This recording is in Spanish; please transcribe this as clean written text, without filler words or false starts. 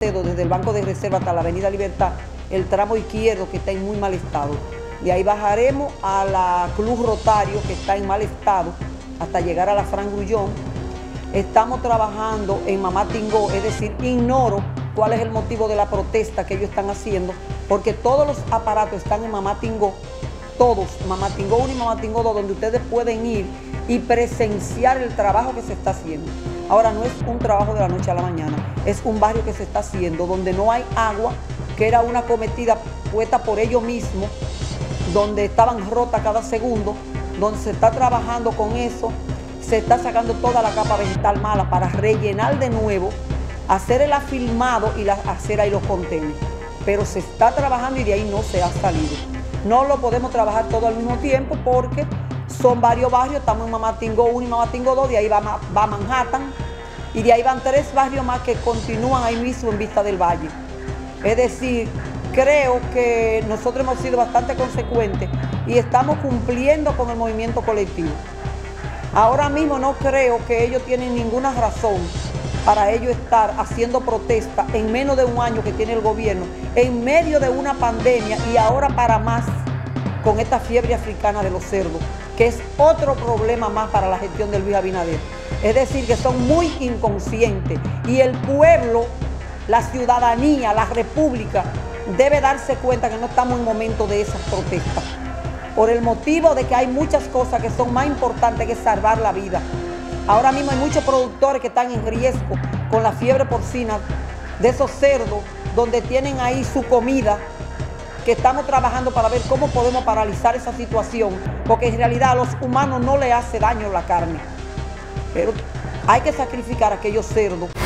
Salcedo, desde el Banco de Reserva hasta la Avenida Libertad, el tramo izquierdo que está en muy mal estado. De ahí bajaremos a la Club Rotario, que está en mal estado, hasta llegar a la Fran Grullón. Estamos trabajando en Mamá Tingó, es decir, ignoro cuál es el motivo de la protesta que ellos están haciendo, porque todos los aparatos están en Mamá Tingó, todos, Mamá Tingó 1 y Mamá Tingó 2, donde ustedes pueden ir y presenciar el trabajo que se está haciendo. Ahora, no es un trabajo de la noche a la mañana, es un barrio que se está haciendo, donde no hay agua, que era una cometida puesta por ellos mismos, donde estaban rotas cada segundo, donde se está trabajando con eso, se está sacando toda la capa vegetal mala para rellenar de nuevo, hacer el afilmado y hacer ahí los contenedores. Pero se está trabajando y de ahí no se ha salido. No lo podemos trabajar todo al mismo tiempo porque son varios barrios, estamos en Mamá Tingó 1 y Mamá Tingó 2, de ahí va Manhattan, y de ahí van 3 barrios más que continúan ahí mismo en Vista del Valle. Es decir, creo que nosotros hemos sido bastante consecuentes y estamos cumpliendo con el movimiento colectivo. Ahora mismo no creo que ellos tienen ninguna razón para ellos estar haciendo protesta en menos de un año que tiene el gobierno, en medio de una pandemia y ahora para más con esta fiebre africana de los cerdos, que es otro problema más para la gestión de Luis Abinader. Es decir, que son muy inconscientes y el pueblo, la ciudadanía, la república, debe darse cuenta que no estamos en momento de esas protestas, por el motivo de que hay muchas cosas que son más importantes que salvar la vida. Ahora mismo hay muchos productores que están en riesgo con la fiebre porcina de esos cerdos, donde tienen ahí su comida, que estamos trabajando para ver cómo podemos paralizar esa situación, porque en realidad a los humanos no les hace daño la carne, pero hay que sacrificar a aquellos cerdos.